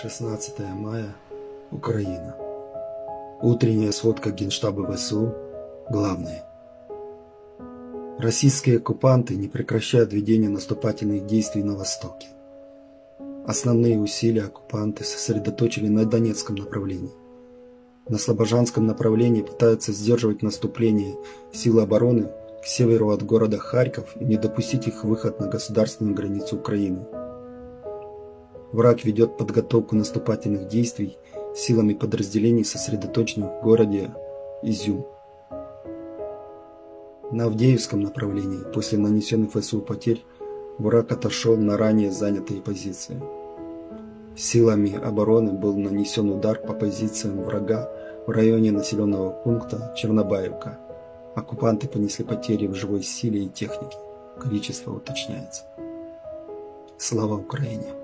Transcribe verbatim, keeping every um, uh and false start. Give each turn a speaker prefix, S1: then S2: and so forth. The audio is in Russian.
S1: шестнадцатое мая. Украина. Утренняя сводка Генштаба ВСУ. Главное. Российские оккупанты не прекращают ведение наступательных действий на востоке. Основные усилия оккупанты сосредоточили на Донецком направлении. На Слобожанском направлении пытаются сдерживать наступление сил обороны к северу от города Харьков и не допустить их выход на государственную границу Украины. Враг ведет подготовку наступательных действий силами подразделений, сосредоточенных в городе Изюм. На Авдеевском направлении после нанесенных ВСУ потерь враг отошел на ранее занятые позиции. Силами обороны был нанесен удар по позициям врага в районе населенного пункта Чернобаевка. Оккупанты понесли потери в живой силе и технике. Количество уточняется. Слава Украине!